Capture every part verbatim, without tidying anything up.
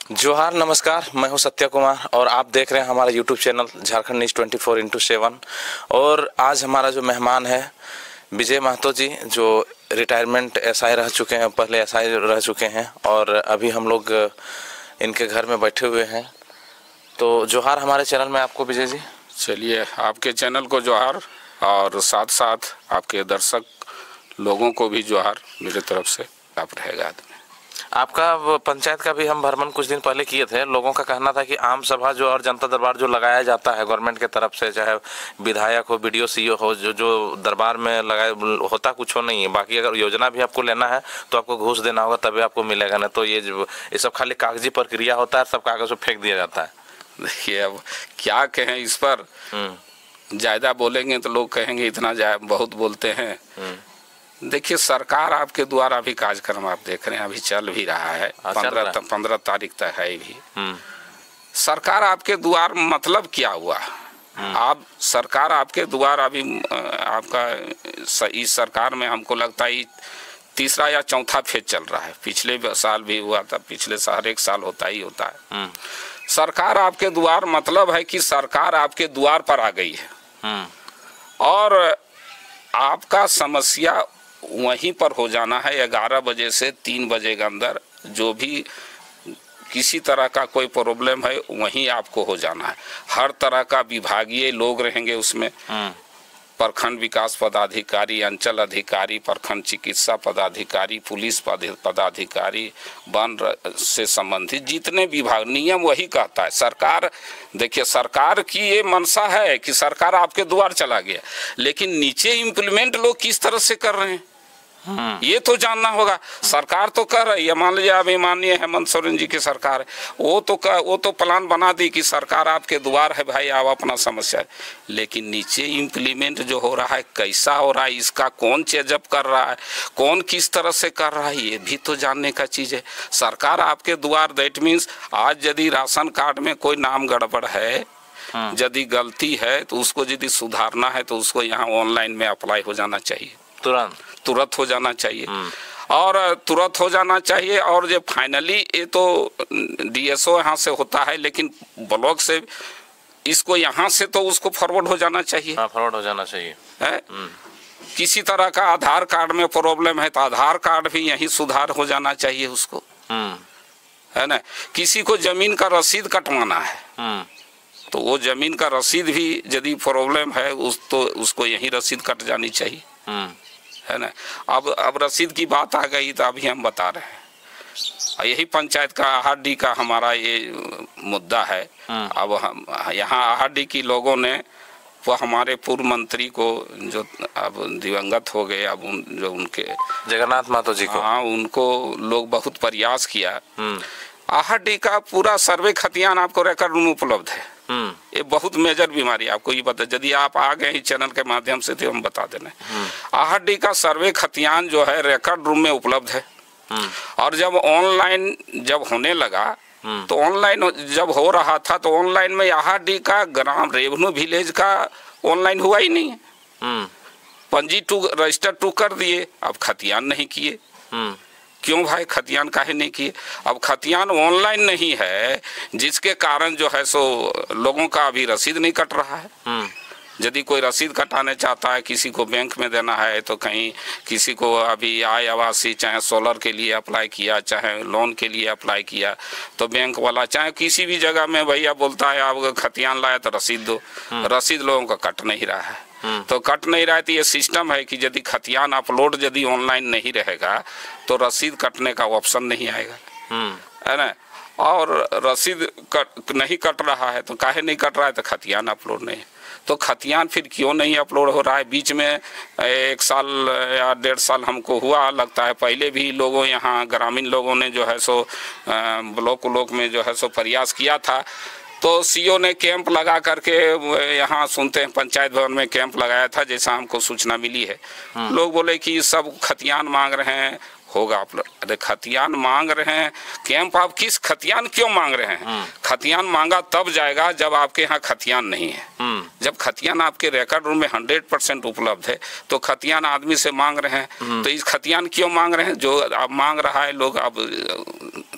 जोहार, नमस्कार। मैं हूं सत्य कुमार और आप देख रहे हैं हमारा YouTube channel Jharkhand news twenty four into seven. और आज हमारा जो मेहमान है विजय महतो जी, जो रिटायरमेंट एसआई रह चुके हैं, पहले एसआई रह चुके हैं और अभी हम लोग इनके घर में बैठे हुए हैं। तो जोहार हमारे चैनल में आपको विजय जी। चलिए, आपके चैनल को जोहार और साथ साथ आपके दर्शक लोगों को भी जोहार मेरे तरफ से। आप रहेगा आपका पंचायत का भी हम भ्रमण कुछ दिन पहले किए थे। लोगों का कहना था कि आम सभा जो और जनता दरबार जो लगाया जाता है गवर्नमेंट के तरफ से, चाहे विधायक हो, बीडीओ सीईओ हो, जो जो दरबार में लगाए होता कुछ हो नहीं है। बाकी अगर योजना भी आपको लेना है तो आपको घूस देना होगा तभी आपको मिलेगा, नहीं तो ये ये सब खाली कागजी प्रक्रिया होता है, सब कागज पे फेंक दिया जाता है। देखिए, अब क्या कहें इस पर। ज़्यादा बोलेंगे तो लोग कहेंगे इतना बहुत बोलते हैं। देखिए, सरकार आपके द्वारा भी कार्यक्रम आप देख रहे हैं, अभी चल भी रहा है। पंद्रह पंद्रह तारीख तक है भी। सरकार आपके द्वार मतलब क्या हुआ? आप सरकार आपके द्वार अभी आपका इस सरकार में हमको लगता है तीसरा या चौथा फेज चल रहा है। पिछले साल भी हुआ था, पिछले साल एक साल होता ही होता है। सरकार आपके द्वार मतलब है कि सरकार आपके द्वार पर आ गई है और आपका समस्या वहीं पर हो जाना है। ग्यारह बजे से तीन बजे के अंदर जो भी किसी तरह का कोई प्रॉब्लम है वहीं आपको हो जाना है। हर तरह का विभागीय लोग रहेंगे उसमें, प्रखंड विकास पदाधिकारी, अंचल अधिकारी, प्रखंड चिकित्सा पदाधिकारी, पुलिस पदाधिकारी, वन से संबंधित जितने विभाग, नियम वही कहता है। सरकार, देखिए, सरकार की ये मनसा है कि सरकार आपके द्वार चला गया, लेकिन नीचे इम्प्लीमेंट लोग किस तरह से कर रहे हैं ये तो जानना होगा। सरकार तो कर रही है, मान लीजिए अभी माननीय हेमंत सोरेन जी की सरकार है, वो तो कर, वो तो प्लान बना दी कि सरकार आपके द्वार है भाई, आप अपना समस्या है। लेकिन नीचे इम्प्लीमेंट जो हो रहा है कैसा हो रहा है, इसका कौन चेजअप कर रहा है, कौन किस तरह से कर रहा है, ये भी तो जानने का चीज़ है। सरकार आपके द्वार, दैट मीन्स आज यदि राशन कार्ड में कोई नाम गड़बड़ है, यदि गलती है तो उसको यदि सुधारना है तो उसको यहाँ ऑनलाइन में अप्लाई हो जाना चाहिए, तुरंत तुरंत हो जाना चाहिए और तुरंत हो जाना चाहिए। और जो फाइनली ये तो डीएसओ यहाँ से होता है, लेकिन ब्लॉक से इसको यहाँ से तो उसको फॉरवर्ड हो जाना चाहिए। हाँ, फॉरवर्ड हो जाना चाहिए है। किसी तरह का आधार कार्ड में प्रॉब्लम है तो आधार कार्ड भी यहीं सुधार हो जाना चाहिए उसको, है ना। किसी को जमीन का रसीद कटवाना है तो वो जमीन का रसीद भी यदि प्रॉब्लम है उस तो उसको यहीं रसीद कट जानी चाहिए, है ना। अब अब रसीद की बात आ गई तो अभी हम बता रहे हैं, यही पंचायत का आहाडी का हमारा ये मुद्दा है। अब हम यहाँ आहाडी की लोगों ने वो हमारे पूर्व मंत्री को जो अब दिवंगत हो गए, अब उन, जो उनके जगन्नाथ महतो जी को, हाँ, उनको लोग बहुत प्रयास किया। आहाडी का पूरा सर्वे खतियान आपको रिकॉर्ड में उपलब्ध है। ये बहुत मेजर बीमारी आपको ये बता, यदि आप आ गए इस चैनल के माध्यम से तो हम बता देना। आहाडी का सर्वे खतियान जो है रिकॉर्ड रूम में उपलब्ध है। और जब ऑनलाइन जब होने लगा तो ऑनलाइन जब हो रहा था तो ऑनलाइन में आहाडी का ग्राम रेवेन्यू विलेज का ऑनलाइन हुआ ही नहीं है। पंजी टू रजिस्टर टू कर दिए, अब खतियान नहीं किए। क्यों भाई, खतियान काहे नहीं किए? अब खतियान ऑनलाइन नहीं है, जिसके कारण जो है सो लोगों का अभी रसीद नहीं कट रहा है। यदि कोई रसीद कटाने चाहता है, किसी को बैंक में देना है तो कहीं किसी को अभी आय आवासी चाहे सोलर के लिए अप्लाई किया, चाहे लोन के लिए अप्लाई किया, तो बैंक वाला चाहे किसी भी जगह में भैया बोलता है आप खतियान लाया तो रसीद दो, रसीद लोगों का कट नहीं रहा है। तो कट नहीं रहा है तो ये सिस्टम है कि यदि खतियान अपलोड यदि ऑनलाइन नहीं रहेगा तो रसीद कटने का ऑप्शन नहीं आएगा, है ना। और रसीद कट नहीं कट रहा है तो काहे नहीं कट रहा है, तो खतियान अपलोड नहीं। तो खतियान फिर क्यों नहीं अपलोड हो रहा है? बीच में एक साल या डेढ़ साल हमको हुआ लगता है, पहले भी लोगों यहाँ ग्रामीण लोगों ने जो है सो ब्लॉक ब्लॉक में जो है सो प्रयास किया था। तो सीओ ने कैंप लगा करके यहाँ सुनते हैं पंचायत भवन में कैंप लगाया था, जैसा हमको सूचना मिली है। लोग बोले कि सब खतियान मांग रहे हैं, होगा आप लोग। अरे खतियान मांग रहे हैं, कैंप आप किस खतियान क्यों मांग रहे हैं? खतियान मांगा तब जाएगा जब आपके यहाँ खतियान नहीं है। जब खतियान आपके रिकॉर्ड रूम में हंड्रेड परसेंट उपलब्ध है तो खतियान आदमी से मांग रहे हैं। तो इस खतियान क्यों मांग रहे हैं? जो अब मांग रहा है लोग, अब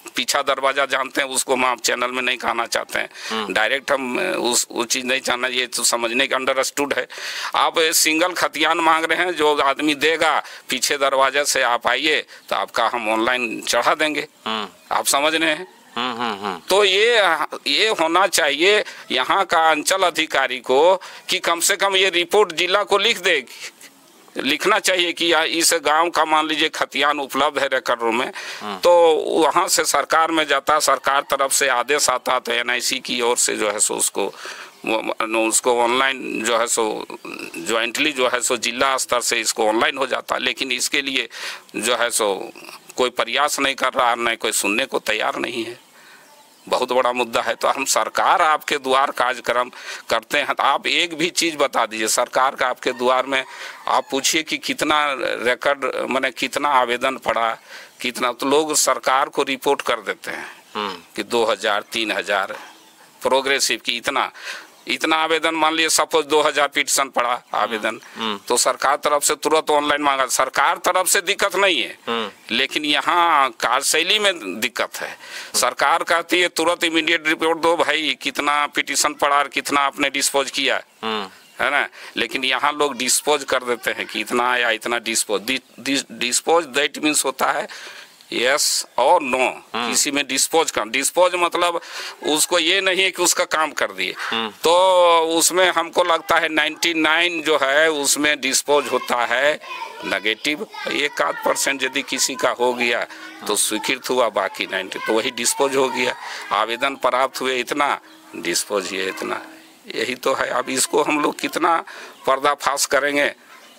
पीछा दरवाजा जानते हैं, उसको हम आप चैनल में नहीं कहना चाहते हैं। डायरेक्ट हम उस वो चीज़ नहीं चाहना, ये तो समझने के अंडरस्टूड है। आप सिंगल खतियान मांग रहे हैं, जो आदमी देगा पीछे दरवाजे से आप आइए तो आपका हम ऑनलाइन चढ़ा देंगे। आप समझ रहे हैं? तो ये ये होना चाहिए यहाँ का अंचल अधिकारी को कि कम से कम ये रिपोर्ट जिला को लिख दे, लिखना चाहिए कि इस गांव का मान लीजिए खतियान उपलब्ध है रिकॉर्ड रूम में, तो वहाँ से सरकार में जाता, सरकार तरफ से आदेश आता तो एन आई सी की ओर से जो है सो उसको उसको ऑनलाइन जो है सो ज्वाइंटली जो है सो जिला स्तर से इसको ऑनलाइन हो जाता। लेकिन इसके लिए जो है सो कोई प्रयास नहीं कर रहा, नहीं कोई सुनने को तैयार नहीं है। बहुत बड़ा मुद्दा है। तो हम सरकार आपके द्वार कार्यक्रम करते हैं, तो आप एक भी चीज़ बता दीजिए सरकार का आपके द्वार में। आप पूछिए कि कितना रिकॉर्ड माने कितना आवेदन पड़ा, कितना, तो लोग सरकार को रिपोर्ट कर देते हैं कि दो हज़ार तीन हज़ार प्रोग्रेसिव की इतना इतना आवेदन, मान लीजिए सपोज दो हजार पिटीशन पड़ा आवेदन, तो सरकार तरफ से तुरंत ऑनलाइन मांगा। सरकार तरफ से दिक्कत नहीं है, लेकिन यहाँ कार्यशैली में दिक्कत है। सरकार कहती है तुरंत इमीडिएट रिपोर्ट दो भाई, कितना पिटीशन पड़ा और कितना आपने डिस्पोज किया, है ना। लेकिन यहाँ लोग डिस्पोज कर देते हैं कि इतना आया, इतना डिस्पोज। डिस्पोज दैट मीन्स होता है यस और नो, किसी में डिस्पोज कर, डिस्पोज मतलब उसको ये नहीं है कि उसका काम कर दिए। तो उसमें हमको लगता है निन्यानवे जो है उसमें डिस्पोज होता है नेगेटिव। एक आध परसेंट यदि किसी का हो गया तो स्वीकृत हुआ, बाकी नाइन्टी तो वही डिस्पोज हो गया। आवेदन प्राप्त हुए इतना, डिस्पोज ये इतना, यही तो है। अब इसको हम लोग कितना पर्दाफाश करेंगे।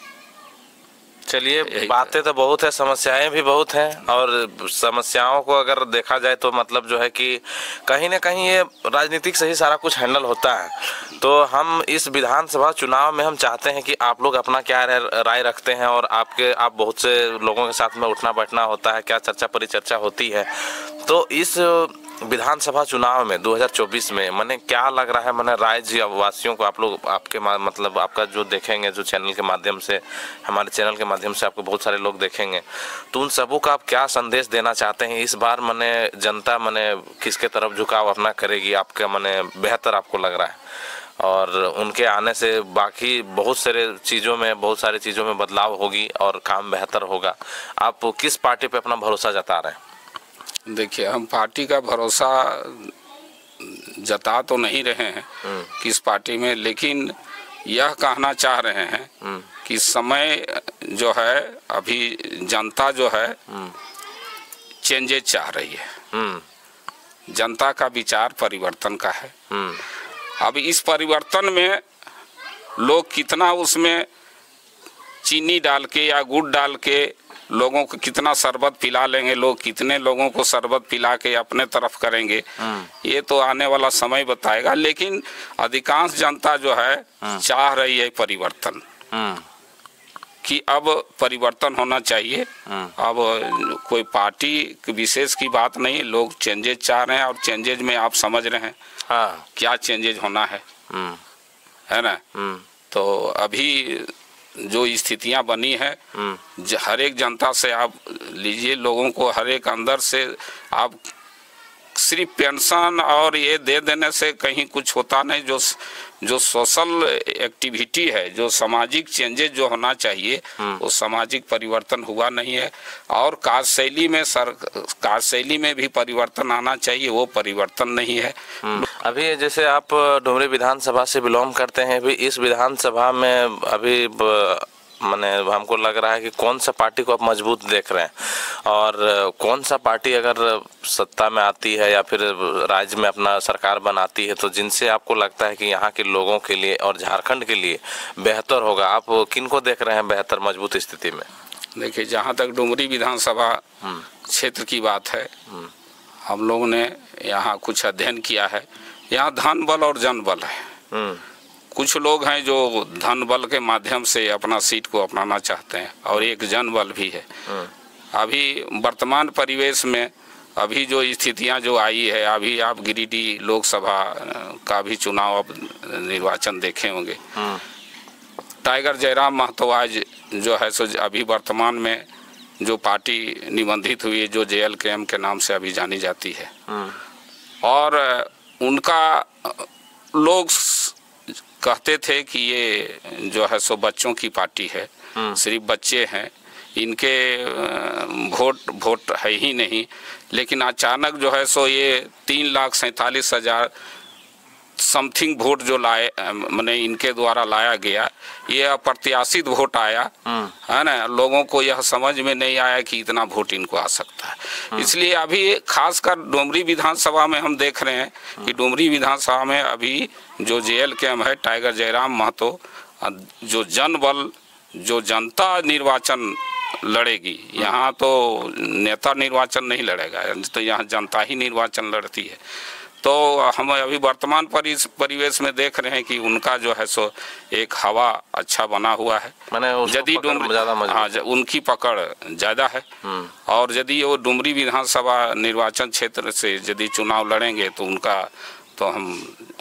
चलिए, बातें तो बहुत है, समस्याएं भी बहुत हैं, और समस्याओं को अगर देखा जाए तो मतलब जो है कि कहीं ना कहीं ये राजनीतिक से ही सारा कुछ हैंडल होता है। तो हम इस विधानसभा चुनाव में हम चाहते हैं कि आप लोग अपना क्या राय रखते हैं, और आपके आप बहुत से लोगों के साथ में उठना बैठना होता है, क्या चर्चा परिचर्चा होती है। तो इस विधानसभा चुनाव में दो हज़ार चौबीस में मने क्या लग रहा है, मने राज्य वासियों को आप लोग आपके मतलब आपका जो देखेंगे, जो चैनल के माध्यम से, हमारे चैनल के माध्यम से आपको बहुत सारे लोग देखेंगे, तो उन सबों का आप क्या संदेश देना चाहते हैं? इस बार मने जनता मने किसके तरफ झुकाव अपना करेगी, आपका मने बेहतर आपको लग रहा है? और उनके आने से बाकी बहुत सारे चीज़ों में बहुत सारी चीज़ों में बदलाव होगी और काम बेहतर होगा। आप किस पार्टी पे अपना भरोसा जता रहे हैं? देखिए, हम पार्टी का भरोसा जता तो नहीं रहे हैं किस पार्टी में, लेकिन यह कहना चाह रहे हैं कि समय जो है अभी जनता जो है चेंजेज चाह रही है। जनता का विचार परिवर्तन का है। अब इस परिवर्तन में लोग कितना उसमें चीनी डाल के या गुड़ डाल के लोगों को कितना शरबत पिला लेंगे, लोग कितने लोगों को शरबत पिला के अपने तरफ करेंगे, ये तो आने वाला समय बताएगा। लेकिन अधिकांश जनता जो है चाह रही है परिवर्तन, कि अब परिवर्तन होना चाहिए। अब कोई पार्टी विशेष की बात नहीं, लोग चेंजेज चाह रहे हैं, और चेंजेज में आप समझ रहे हैं हाँ क्या चेंजेज होना है, है ना। तो अभी जो स्थितियां बनी है, हर एक जनता से आप लीजिए, लोगों को हर एक अंदर से आप सिर्फ पेंशन और ये दे देने से कहीं कुछ होता नहीं। जो जो सोशल एक्टिविटी है, जो सामाजिक चेंजेज जो होना चाहिए, वो सामाजिक परिवर्तन हुआ नहीं है। और कार्यशैली में सर कार्यशैली में भी परिवर्तन आना चाहिए, वो परिवर्तन नहीं है। अभी जैसे आप डुमरी विधानसभा से बिलोंग करते हैं, अभी इस विधानसभा में अभी मैंने हमको लग रहा है कि कौन सा पार्टी को आप मजबूत देख रहे हैं, और कौन सा पार्टी अगर सत्ता में आती है या फिर राज्य में अपना सरकार बनाती है, तो जिनसे आपको लगता है कि यहाँ के लोगों के लिए और झारखंड के लिए बेहतर होगा, आप किन को देख रहे हैं बेहतर मजबूत स्थिति में? देखिए, जहाँ तक डुमरी विधानसभा क्षेत्र की बात है, हम लोगों ने यहाँ कुछ अध्ययन किया है। यहाँ धन बल और जन बल है। कुछ लोग हैं जो धन बल के माध्यम से अपना सीट को अपनाना चाहते हैं, और एक जन बल भी है। अभी वर्तमान परिवेश में अभी जो स्थितियां जो आई है, अभी आप गिरिडीह लोकसभा का भी चुनाव अब निर्वाचन देखे होंगे। टाइगर जयराम महतो आज जो है सो अभी वर्तमान में जो पार्टी निबंधित हुई है, जो जे एल के एम के नाम से अभी जानी जाती है, और उनका लोग कहते थे कि ये जो है सो बच्चों की पार्टी है, सिर्फ बच्चे हैं, इनके वोट वोट है ही नहीं। लेकिन अचानक जो है सो ये तीन लाख सैंतालीस हजार समथिंग वोट जो लाए, मैंने इनके द्वारा लाया गया, ये अप्रत्याशित वोट आया है ना। लोगों को यह समझ में नहीं आया कि इतना वोट इनको आ सकता है। इसलिए अभी खासकर डुमरी विधानसभा में हम देख रहे हैं कि डुमरी विधानसभा में अभी जो जे एल के एम है, टाइगर जयराम महतो, जो जनबल, जो जनता निर्वाचन लड़ेगी, यहाँ तो नेता निर्वाचन नहीं लड़ेगा, तो यहाँ जनता ही निर्वाचन लड़ती है। तो हम अभी वर्तमान परिवेश में देख रहे हैं कि उनका जो है सो एक हवा अच्छा बना हुआ है। यदि डुमरी, हाँ, उनकी पकड़ ज़्यादा है, और यदि वो डुमरी विधानसभा निर्वाचन क्षेत्र से यदि चुनाव लड़ेंगे तो उनका तो हम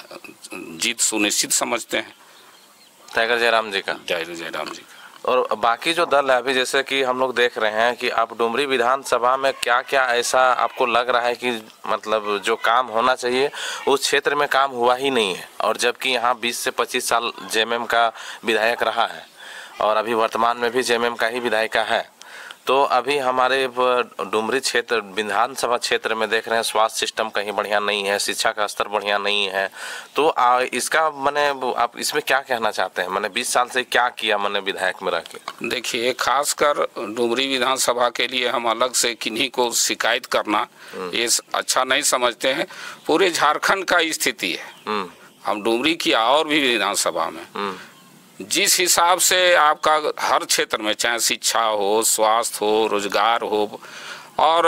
जीत सुनिश्चित समझते हैं, टाइगर जयराम जी का। टाइगर जयराम जी का। और बाकी जो दल है, अभी जैसे कि हम लोग देख रहे हैं कि आप डुमरी विधानसभा में क्या क्या ऐसा आपको लग रहा है कि मतलब जो काम होना चाहिए उस क्षेत्र में काम हुआ ही नहीं है, और जबकि यहाँ बीस से पच्चीस साल जे एम एम का विधायक रहा है और अभी वर्तमान में भी जे एम एम का ही विधायिका है। तो अभी हमारे डुमरी क्षेत्र विधानसभा क्षेत्र में देख रहे हैं स्वास्थ्य सिस्टम कहीं बढ़िया नहीं है, शिक्षा का स्तर बढ़िया नहीं है। तो आ, इसका मैंने आप इसमें क्या कहना चाहते हैं? मैंने बीस साल से क्या किया मैंने विधायक में रह के? देखिए, खासकर डुमरी विधानसभा के लिए हम अलग से किन्हीं को शिकायत करना ये अच्छा नहीं समझते हैं। पूरे झारखंड का स्थिति है, हम डुमरी की और भी विधानसभा में जिस हिसाब से आपका हर क्षेत्र में, चाहे शिक्षा हो, स्वास्थ्य हो, रोजगार हो, और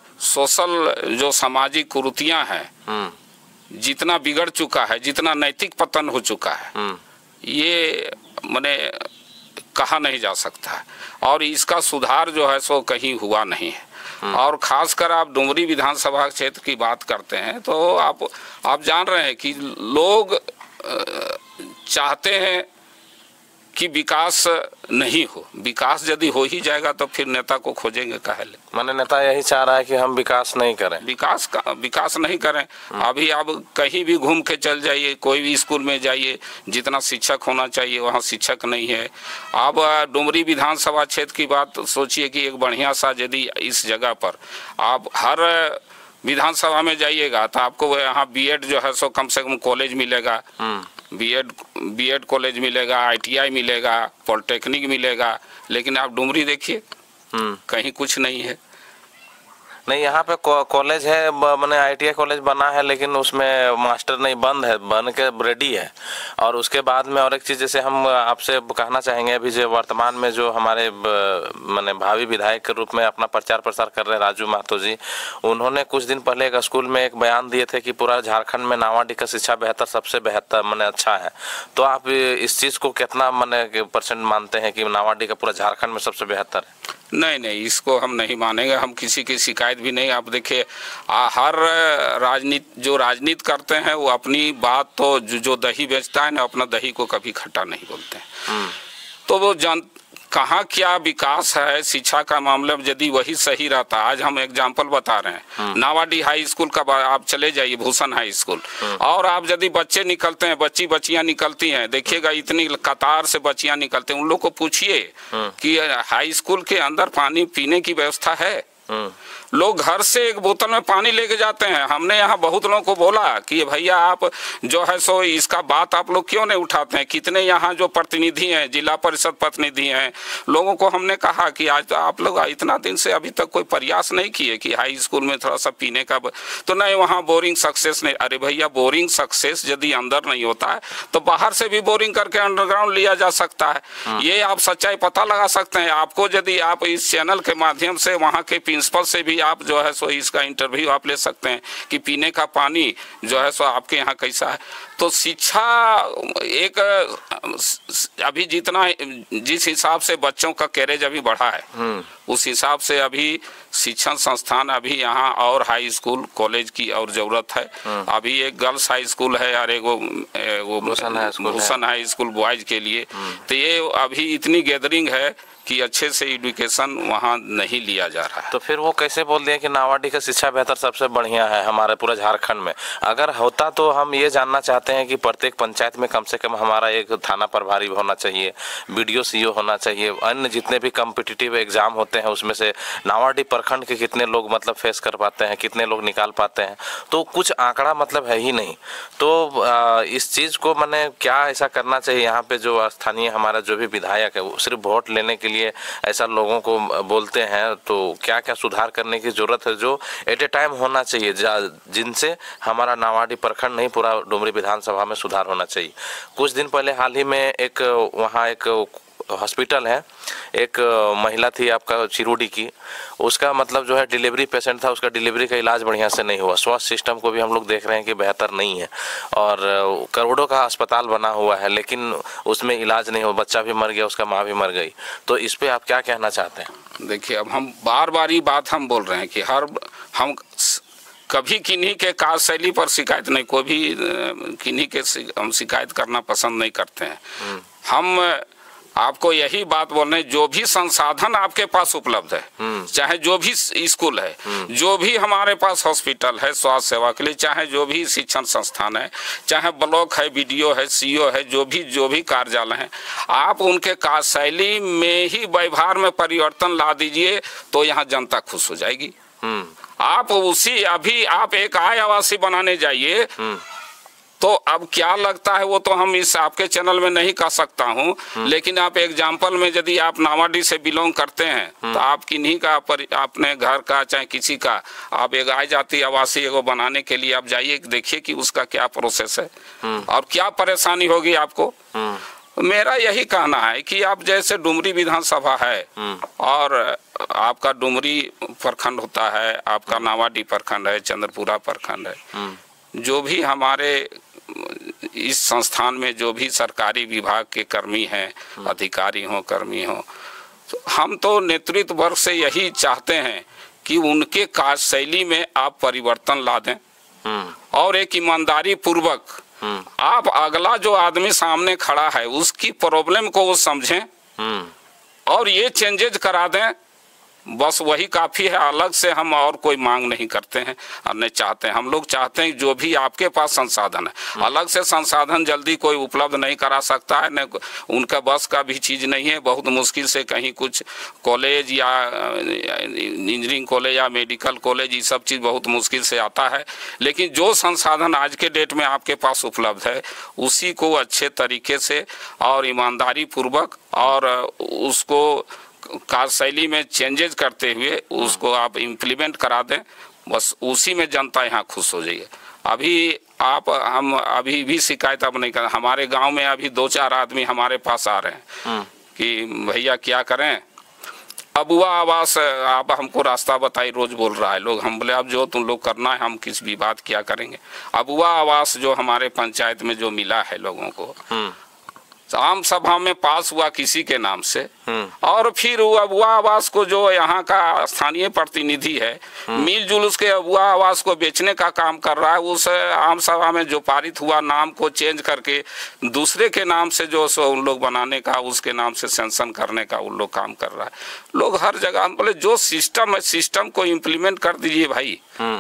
सोशल जो सामाजिक कुरीतियां हैं, जितना बिगड़ चुका है, जितना नैतिक पतन हो चुका है, ये माने कहा नहीं जा सकता है। और इसका सुधार जो है सो कहीं हुआ नहीं है। और खासकर आप डुमरी विधानसभा क्षेत्र की बात करते हैं तो आप आप जान रहे हैं कि लोग चाहते हैं कि विकास नहीं हो। विकास यदि हो ही जाएगा तो फिर नेता को खोजेंगे काहे ले? माने नेता यही चाह रहा है कि हम विकास नहीं करें, विकास का विकास नहीं करें। अभी आप कहीं भी घूम के चल जाइए, कोई भी स्कूल में जाइए, जितना शिक्षक होना चाहिए वहाँ शिक्षक नहीं है। अब डुमरी विधानसभा क्षेत्र की बात सोचिए कि एक बढ़िया सा यदि इस जगह पर आप हर विधानसभा में जाइएगा तो आपको यहाँ बी एड जो है सो कम से कम कॉलेज मिलेगा, बीएड बीएड कॉलेज मिलेगा, आई टी आई मिलेगा, पॉलिटेक्निक मिलेगा। लेकिन आप डुमरी देखिए, कहीं कुछ नहीं है। नहीं, यहाँ पे कॉलेज है, मैंने आई टी आई कॉलेज बना है, लेकिन उसमें मास्टर नहीं, बंद है, बन के रेडी है। और उसके बाद में और एक चीज़ जैसे हम आपसे कहना चाहेंगे, अभी जो वर्तमान में जो हमारे मैंने भावी विधायक के रूप में अपना प्रचार प्रसार कर रहे हैं राजू महतो जी, उन्होंने कुछ दिन पहले एक स्कूल में एक बयान दिए थे कि पूरा झारखंड में नावाडीह का शिक्षा बेहतर, सबसे बेहतर मैंने अच्छा है। तो आप इस चीज़ को कितना मैंने परसेंट मानते हैं कि नावाडीह का पूरा झारखंड में सबसे बेहतर है? नहीं नहीं, इसको हम नहीं मानेंगे। हम किसी की शिकायत भी नहीं। आप देखिए, हर राजनीति जो राजनीति करते हैं वो अपनी बात तो जो, जो दही बेचता है ना, अपना दही को कभी खट्टा नहीं बोलते हैं। तो वो जान कहाँ क्या विकास है शिक्षा का मामले में, यदि वही सही रहता। आज हम एग्जाम्पल बता रहे हैं, नावाडीह हाई स्कूल का आप चले जाइए, भूषण हाई स्कूल, और आप यदि बच्चे निकलते हैं, बच्ची बच्चियां निकलती हैं, देखिएगा इतनी कतार से बच्चियां निकलते हैं। उन लोग को पूछिए कि हाई स्कूल के अंदर पानी पीने की व्यवस्था है? लोग घर से एक बोतल में पानी लेके जाते हैं। हमने यहाँ बहुत लोगों को बोला कि भैया आप जो है सो इसका बात आप लोग क्यों नहीं उठाते हैं? कितने यहाँ जो प्रतिनिधि हैं, जिला परिषद प्रतिनिधि हैं, लोगों को हमने कहा कि आज तो आप लोग इतना दिन से अभी तक कोई प्रयास नहीं किए कि हाई स्कूल में थोड़ा सा पीने का, तो नहीं वहाँ बोरिंग सक्सेस नहीं। अरे भैया, बोरिंग सक्सेस यदि अंदर नहीं होता है तो बाहर से भी बोरिंग करके अंडरग्राउंड लिया जा सकता है। ये आप सच्चाई पता लगा सकते हैं। आपको यदि आप इस चैनल के माध्यम से वहाँ के प्रिंसिपल से भी आप जो है सो इसका इंटरव्यू आप ले सकते हैं कि पीने का पानी जो है सो आपके यहाँ कैसा है। तो शिक्षा एक अभी जितना जिस हिसाब से बच्चों का कैरेज अभी बढ़ा है, उस हिसाब से अभी शिक्षण संस्थान अभी यहाँ और हाई स्कूल कॉलेज की और ज़रूरत है। अभी एक गर्ल्स हाई स्कूल है और एक वो वो भूषण हाई स्कूल बॉयज़ के लिए। तो ये अभी इतनी गैदरिंग है कि अच्छे से एजुकेशन वहाँ नहीं लिया जा रहा है। तो फिर वो कैसे बोल दिए कि नावाडी का शिक्षा बेहतर सबसे बढ़िया है हमारे पूरे झारखंड में? अगर होता तो हम ये जानना चाहते हैं कि प्रत्येक पंचायत में कम से कम हमारा एक थाना प्रभारी होना चाहिए, बीडीओ सीओ होना चाहिए, अन्य जितने भी कॉम्पिटिटिव एग्जाम होते हैं उसमें से नावाडी प्रखंड के कितने लोग मतलब फेस कर पाते हैं, कितने लोग निकाल पाते हैं, तो कुछ आंकड़ा मतलब है ही नहीं। तो इस चीज़ को मैंने क्या ऐसा करना चाहिए यहाँ पे जो स्थानीय हमारा जो भी विधायक है वो सिर्फ वोट लेने के लिए ऐसा लोगों को बोलते हैं, तो क्या क्या सुधार करने की जरूरत है जो एट ए टाइम होना चाहिए, जिनसे हमारा नावाडी प्रखंड नहीं पूरा डुमरी विधानसभा में सुधार होना चाहिए। कुछ दिन पहले हाल ही में एक वहाँ एक हॉस्पिटल है, एक महिला थी आपका चिरुडी की, उसका मतलब जो है डिलीवरी पेशेंट था, उसका डिलीवरी का इलाज बढ़िया से नहीं हुआ। स्वास्थ्य सिस्टम को भी हम लोग देख रहे हैं कि बेहतर नहीं है और करोड़ों का अस्पताल बना हुआ है लेकिन उसमें इलाज नहीं हुआ, बच्चा भी मर गया, उसका माँ भी मर गई। तो इस पर आप क्या कहना चाहते हैं? देखिए, अब हम बार बार ये बात हम बोल रहे हैं कि हर हम कभी किन्हीं के कार्यशैली पर शिकायत नहीं, कोई भी किन्हीं के हम शिकायत करना पसंद नहीं करते हैं। हम आपको यही बात बोल रहे हैं, जो भी संसाधन आपके पास उपलब्ध है, चाहे जो भी स्कूल है, जो भी हमारे पास हॉस्पिटल है स्वास्थ्य सेवा के लिए, चाहे जो भी शिक्षण संस्थान है, चाहे ब्लॉक है, बीडीओ है, सीओ है, जो भी जो भी कार्यालय हैं, आप उनके कार्यशैली में ही व्यवहार में परिवर्तन ला दीजिए तो यहाँ जनता खुश हो जाएगी। आप उसी अभी आप एक आय आवासी बनाने जाइए तो अब क्या लगता है वो तो हम इस आपके चैनल में नहीं कह सकता हूँ, लेकिन आप एग्जाम्पल में यदि आप नावाडी से बिलोंग करते हैं तो आप किन्हीं का पर, अपने घर का चाहे किसी का आप एक आय जाति आवासी एगो बनाने के लिए आप जाइए, देखिए कि उसका क्या प्रोसेस है और क्या परेशानी होगी आपको। मेरा यही कहना है कि आप जैसे डुमरी विधानसभा है और आपका डुमरी प्रखंड होता है, आपका नावाडी प्रखंड है, चंद्रपुरा प्रखंड है, जो भी हमारे इस संस्थान में जो भी सरकारी विभाग के कर्मी हैं, अधिकारी हों, कर्मी हों, तो हम तो नेतृत्व वर्ग से यही चाहते हैं कि उनके कार्यशैली में आप परिवर्तन ला दें और एक ईमानदारी पूर्वक आप अगला जो आदमी सामने खड़ा है उसकी प्रॉब्लम को वो समझें और ये चेंजेज करा दें। बस वही काफ़ी है, अलग से हम और कोई मांग नहीं करते हैं और नहीं चाहते हैं। हम लोग चाहते हैं जो भी आपके पास संसाधन है, अलग से संसाधन जल्दी कोई उपलब्ध नहीं करा सकता है, न उनका बस का भी चीज़ नहीं है। बहुत मुश्किल से कहीं कुछ कॉलेज या इंजीनियरिंग कॉलेज या मेडिकल कॉलेज, ये सब चीज़ बहुत मुश्किल से आता है। लेकिन जो संसाधन आज के डेट में आपके पास उपलब्ध है उसी को अच्छे तरीके से और ईमानदारी पूर्वक और उसको कार्यशैली में चेंजेज करते हुए उसको आप इम्प्लीमेंट करा दें, बस उसी में जनता यहाँ खुश हो जाइए। अभी आप हम अभी भी शिकायत अब नहीं कर, हमारे गांव में अभी दो चार आदमी हमारे पास आ रहे हैं कि भैया क्या करें, अबुआ आवास आप हमको रास्ता बताइए, रोज बोल रहा है लोग। हम बोले अब जो तुम लोग करना है हम किस भी बात क्या करेंगे। अबुआ आवास जो हमारे पंचायत में जो मिला है लोगों को, आम सभा में पास हुआ किसी के नाम से और फिर वो अबुआ आवास को जो यहाँ का स्थानीय प्रतिनिधि है मिलजुल उसके अबुआ आवास को बेचने का काम कर रहा है। उस आम सभा में जो पारित हुआ नाम को चेंज करके दूसरे के नाम से जो सो उन लोग बनाने का, उसके नाम से सेंशन करने का उन लोग काम कर रहा है। लोग हर जगह बोले जो सिस्टम है सिस्टम को इम्प्लीमेंट कर दीजिए भाई,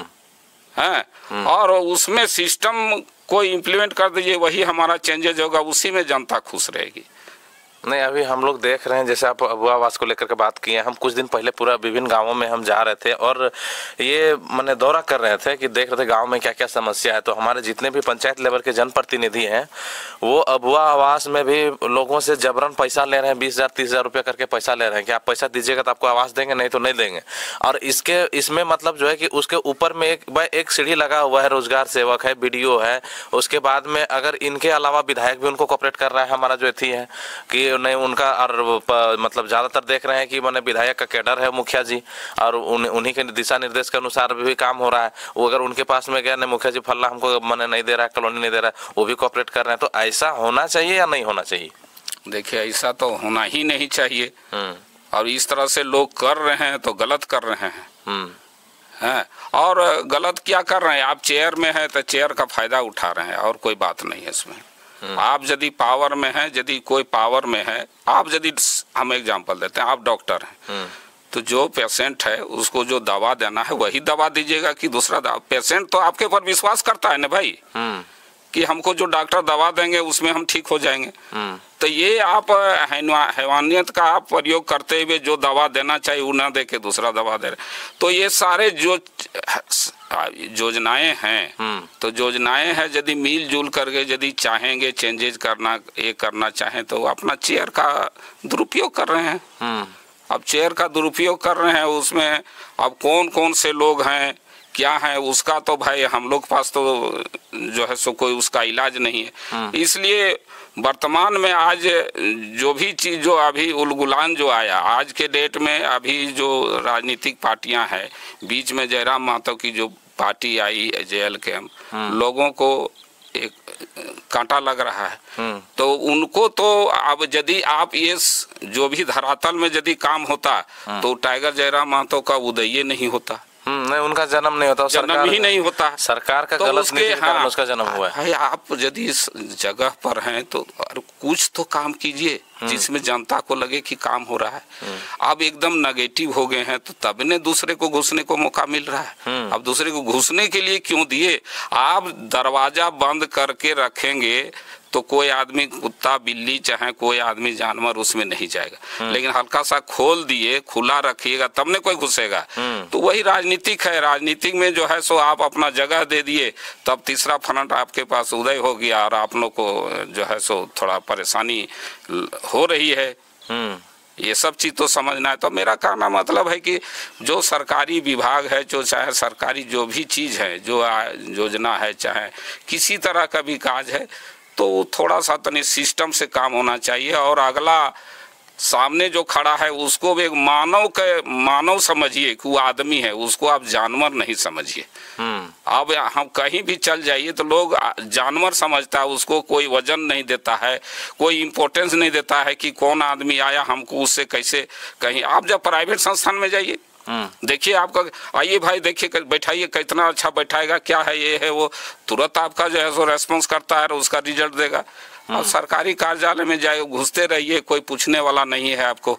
है, और उसमें सिस्टम को इम्प्लीमेंट कर दीजिए, वही हमारा चेंजेज होगा, उसी में जनता खुश रहेगी। नहीं, अभी हम लोग देख रहे हैं जैसे आप अबुआ आवास को लेकर के बात की है, हम कुछ दिन पहले पूरा विभिन्न गांवों में हम जा रहे थे और ये मैंने दौरा कर रहे थे कि देख रहे थे गांव में क्या क्या समस्या है। तो हमारे जितने भी पंचायत लेवल के जनप्रतिनिधि हैं वो अबुआ आवास में भी लोगों से जबरन पैसा ले रहे हैं, बीस हज़ार तीस हज़ार रुपये करके पैसा ले रहे हैं कि आप पैसा दीजिएगा तो आपको आवास देंगे, नहीं तो नहीं देंगे। और इसके इसमें मतलब जो है कि उसके ऊपर में एक एक सीढ़ी लगा हुआ है, रोजगार सेवक है, बीडीओ है, उसके बाद में अगर इनके अलावा विधायक भी उनको कॉपरेट कर रहा है, हमारा जो थी है कि नहीं उनका, और मतलब ज़्यादातर देख रहे हैं कि मैंने विधायक का कैडर है मुखिया जी और उन, उन्हीं के दिशा निर्देश के अनुसार भी काम हो रहा है। वो अगर उनके पास में गया नहीं मुखिया जी फल्ला हमको मैंने नहीं दे रहा है, कॉलोनी नहीं दे रहा है, वो भी कॉपरेट कर रहे हैं। तो ऐसा होना चाहिए या नहीं होना चाहिए? देखिए, ऐसा तो होना ही नहीं चाहिए। और इस तरह से लोग कर रहे हैं तो गलत कर रहे हैं हैं। और गलत क्या कर रहे हैं, आप चेयर में हैं तो चेयर का फायदा उठा रहे हैं, और कोई बात नहीं है इसमें। आप यदि पावर में हैं, यदि कोई पावर में है, आप यदि, हम एग्जांपल देते हैं, आप डॉक्टर हैं तो जो पेशेंट है उसको जो दवा देना है वही दवा दीजिएगा कि दूसरा दवा। पेशेंट तो आपके ऊपर विश्वास करता है ना भाई, कि हमको जो डॉक्टर दवा देंगे उसमें हम ठीक हो जाएंगे। तो ये आप हैवानियत का आप प्रयोग करते हुए जो दवा देना चाहिए वो ना दे के दूसरा दवा दे रहे। तो ये सारे जो योजनाएं हैं, तो योजनाएं हैं यदि मिलजुल करके यदि चाहेंगे चेंजेज करना, ये करना चाहें तो अपना चेयर का दुरुपयोग कर रहे हैं। अब चेयर का दुरुपयोग कर रहे हैं, उसमें अब कौन कौन से लोग हैं क्या है उसका तो भाई हम लोग पास तो जो है सो कोई उसका इलाज नहीं है। इसलिए वर्तमान में आज जो भी चीज़ जो अभी उलगुलान जो आया आज के डेट में, अभी जो राजनीतिक पार्टियां हैं, बीच में जयराम महतो की जो पार्टी आई जेएल के, लोगों को एक कांटा लग रहा है। तो उनको तो अब यदि आप ये जो भी धरातल में यदि काम होता तो टाइगर जयराम महतो का उदय नहीं होता, नहीं उनका जन्म नहीं होता, जन्म ही नहीं होता। सरकार का तो गलत नीति के कारण उसका जन्म हुआ है। भाई आप यदि इस जगह पर हैं तो कुछ तो काम कीजिए जिसमें जनता को लगे कि काम हो रहा है। आप एकदम नेगेटिव हो गए हैं तो तब ने दूसरे को घुसने को मौका मिल रहा है। अब दूसरे को घुसने के लिए क्यों दिए? आप दरवाजा बंद करके रखेंगे तो कोई आदमी, कुत्ता बिल्ली चाहे कोई आदमी जानवर उसमें नहीं जाएगा, लेकिन हल्का सा खोल दिए, खुला रखिएगा तब ने कोई घुसेगा। तो वही राजनीतिक है। राजनीतिक में जो है सो आप अपना जगह दे दिए, तब तीसरा फ्रंट आपके पास उदय हो गया और आप लोग को जो है सो थोड़ा परेशानी हो रही है। ये सब चीज़ तो समझना है। तो मेरा कहना मतलब है कि जो सरकारी विभाग है, जो चाहे सरकारी जो भी चीज़ है, जो योजना है, चाहे किसी तरह का भी काज है, तो थोड़ा सा तनी सिस्टम से काम होना चाहिए। और अगला सामने जो खड़ा है उसको भी एक मानव के मानव समझिए कि वो आदमी है, उसको आप जानवर नहीं समझिए। अब हम कहीं भी चल जाइए तो लोग जानवर समझता है, उसको कोई वजन नहीं देता है, कोई इम्पोर्टेंस नहीं देता है कि कौन आदमी आया, हमको उससे कैसे कहीं। आप जब प्राइवेट संस्थान में जाइए देखिए, आपका आइए भाई देखिए बैठाइए, कितना अच्छा बैठाएगा, क्या है ये है वो, तुरंत आपका जो है सो रेस्पॉन्स करता है और उसका रिजल्ट देगा। और सरकारी कार्यालय में जाए घुसते रहिए, कोई पूछने वाला नहीं है आपको।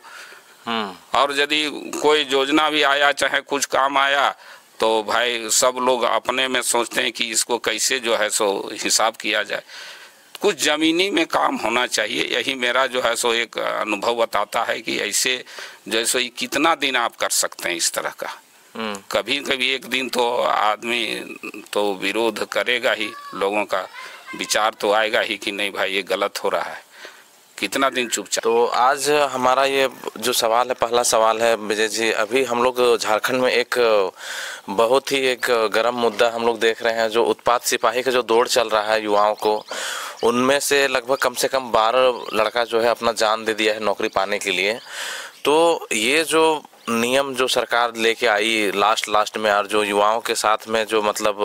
और यदि कोई योजना भी आया चाहे कुछ काम आया तो भाई सब लोग अपने में सोचते हैं कि इसको कैसे जो है सो हिसाब किया जाए। कुछ ज़मीनी में काम होना चाहिए, यही मेरा जो है सो एक अनुभव बताता है कि ऐसे जैसे कितना दिन आप कर सकते हैं इस तरह का। कभी कभी एक दिन तो आदमी तो विरोध करेगा ही, लोगों का विचार तो आएगा ही कि नहीं भाई ये गलत हो रहा है, कितना दिन चुपचाप। तो आज हमारा ये जो सवाल है, पहला सवाल है विजय जी, अभी हम लोग झारखंड में एक बहुत ही एक गर्म मुद्दा हम लोग देख रहे हैं, जो उत्पाद सिपाही का जो दौड़ चल रहा है युवाओं को, उनमें से लगभग कम से कम बारह लड़का जो है अपना जान दे दिया है नौकरी पाने के लिए। तो ये जो नियम जो सरकार लेके आई लास्ट लास्ट में, और जो युवाओं के साथ में जो मतलब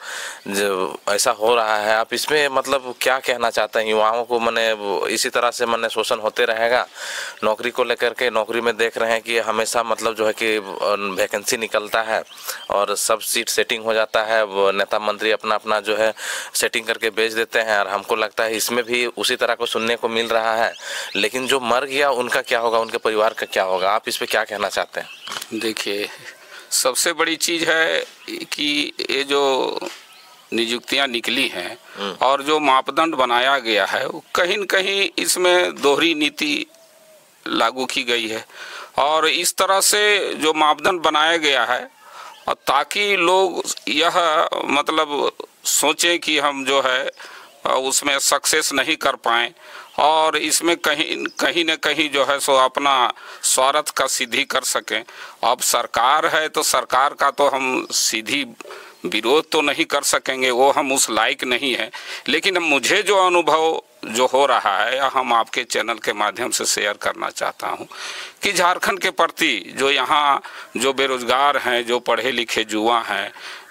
जो ऐसा हो रहा है, आप इसमें मतलब क्या कहना चाहते हैं युवाओं को? मने इसी तरह से मने शोषण होते रहेगा नौकरी को लेकर के? नौकरी में देख रहे हैं कि हमेशा मतलब जो है कि वैकेंसी निकलता है और सब सीट सेटिंग हो जाता है, नेता मंत्री अपना अपना जो है सेटिंग करके भेज देते हैं, और हमको लगता है इसमें भी उसी तरह को सुनने को मिल रहा है। लेकिन जो मर गया उनका क्या होगा, उनके परिवार का क्या होगा? आप इस पर क्या कहना चाहते हैं? देखिए, सबसे बड़ी चीज़ है कि ये जो नियुक्तियां निकली हैं और जो मापदंड बनाया गया है, वो कहीं न कहीं इसमें दोहरी नीति लागू की गई है। और इस तरह से जो मापदंड बनाया गया है और ताकि लोग यह मतलब सोचें कि हम जो है उसमें सक्सेस नहीं कर पाएँ और इसमें कहीं कहीं न कहीं जो है सो अपना स्वार्थ का सिद्धि कर सकें। अब सरकार है तो सरकार का तो हम सीधी विरोध तो नहीं कर सकेंगे, वो हम उस लायक नहीं है। लेकिन मुझे जो अनुभव जो हो रहा है हम आपके चैनल के माध्यम से शेयर करना चाहता हूं कि झारखंड के प्रति जो यहाँ जो बेरोजगार हैं, जो पढ़े लिखे युवा हैं,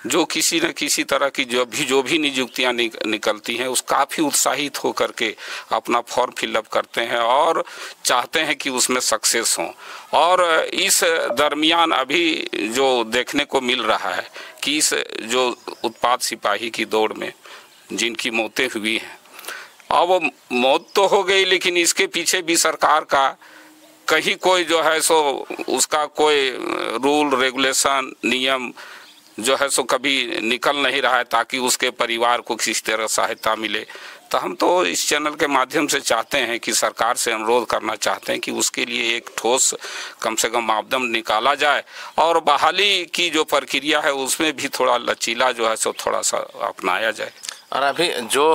जो किसी न किसी तरह की जो भी जो भी नियुक्तियां निक, निकलती हैं उस काफ़ी उत्साहित होकर के अपना फॉर्म फिलअप करते हैं और चाहते हैं कि उसमें सक्सेस हों। और इस दरमियान अभी जो देखने को मिल रहा है कि इस जो उत्पाद सिपाही की दौड़ में जिनकी मौतें हुई हैं, अब मौत तो हो गई, लेकिन इसके पीछे भी सरकार का कहीं कोई जो है सो उसका कोई रूल रेगुलेशन नियम जो है सो कभी निकल नहीं रहा है ताकि उसके परिवार को किसी तरह सहायता मिले। तो हम तो इस चैनल के माध्यम से चाहते हैं कि सरकार से अनुरोध करना चाहते हैं कि उसके लिए एक ठोस कम से कम मापदंड निकाला जाए और बहाली की जो प्रक्रिया है उसमें भी थोड़ा लचीला जो है सो थोड़ा सा अपनाया जाए। और अभी जो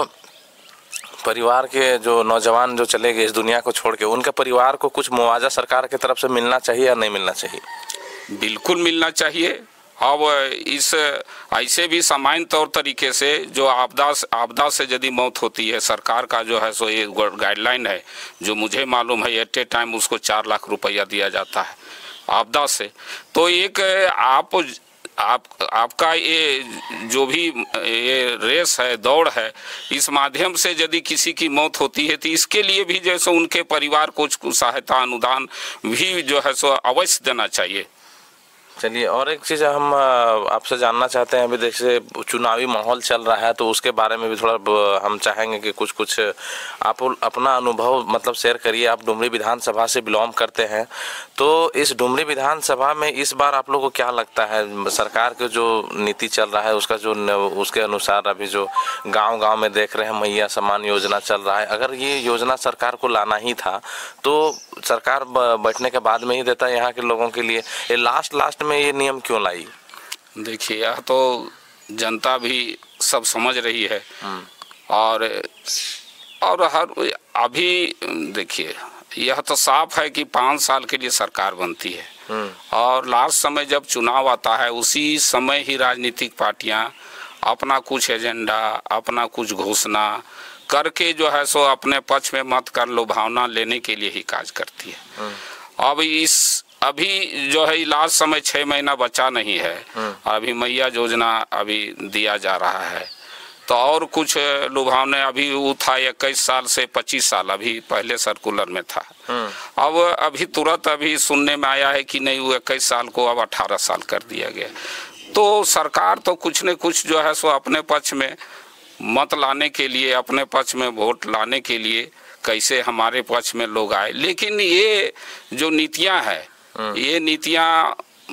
परिवार के जो नौजवान जो चले गए इस दुनिया को छोड़ के, उनके परिवार को कुछ मुआवजा सरकार की तरफ से मिलना चाहिए या नहीं मिलना चाहिए? बिल्कुल मिलना चाहिए। अब इस ऐसे भी सामान्य तौर तरीके से जो आपदा आपदा से यदि मौत होती है, सरकार का जो है सो ये गाइडलाइन है जो मुझे मालूम है, एट ए टाइम उसको चार लाख रुपया दिया जाता है आपदा से। तो एक आप आप आपका ये जो भी ये रेस है, दौड़ है, इस माध्यम से यदि किसी की मौत होती है तो इसके लिए भी जैसे उनके परिवार को कुछ सहायता अनुदान भी जो है सो अवश्य देना चाहिए। चलिए, और एक चीज़ हम आपसे जानना चाहते हैं, अभी देखिए चुनावी माहौल चल रहा है तो उसके बारे में भी थोड़ा हम चाहेंगे कि कुछ कुछ आप अपना अनुभव मतलब शेयर करिए। आप डुमरी विधानसभा से बिलोंग करते हैं, तो इस डुमरी विधानसभा में इस बार आप लोगों को क्या लगता है, सरकार के जो नीति चल रहा है उसका जो उसके अनुसार अभी जो गाँव गाँव में देख रहे हैं मैया सम्मान योजना चल रहा है, अगर ये योजना सरकार को लाना ही था तो सरकार बैठने के बाद में ही देता यहाँ के लोगों के लिए, ये लास्ट लास्ट में ये नियम क्यों लाई? देखिए, यह तो जनता भी सब समझ रही है और और हर अभी देखिए यह तो साफ है कि पाँच साल के लिए सरकार बनती है और लास्ट समय जब चुनाव आता है उसी समय ही राजनीतिक पार्टियां अपना कुछ एजेंडा, अपना कुछ घोषणा करके जो है सो अपने पक्ष में मत कर लुभावना लेने के लिए ही काज करती है। अब इस अभी जो है लास्ट समय छः महीना बचा नहीं है, अभी मैया योजना अभी दिया जा रहा है, तो और कुछ लुभावने अभी वो था इक्कीस साल से पच्चीस साल अभी पहले सर्कुलर में था। अब अभी तुरंत अभी सुनने में आया है कि नहीं वो इक्कीस साल को अब अठारह साल कर दिया गया। तो सरकार तो कुछ न कुछ जो है सो अपने पक्ष में मत लाने के लिए, अपने पक्ष में वोट लाने के लिए कैसे हमारे पक्ष में लोग आए, लेकिन ये जो नीतियां हैं ये नीतियां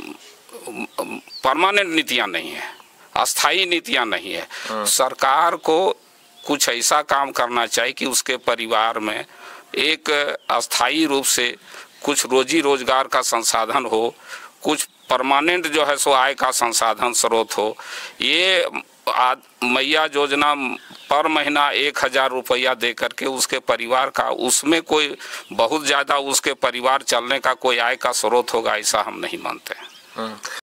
परमानेंट नीतियां नहीं है, अस्थाई नीतियां नहीं है। सरकार को कुछ ऐसा काम करना चाहिए कि उसके परिवार में एक अस्थाई रूप से कुछ रोजी रोजगार का संसाधन हो, कुछ परमानेंट जो है सो आय का संसाधन स्रोत हो। ये मैया योजना पर महीना एक हजार रुपया दे करके उसके परिवार का उसमें कोई बहुत ज़्यादा उसके परिवार चलने का कोई आय का स्रोत होगा ऐसा हम नहीं मानते हैं।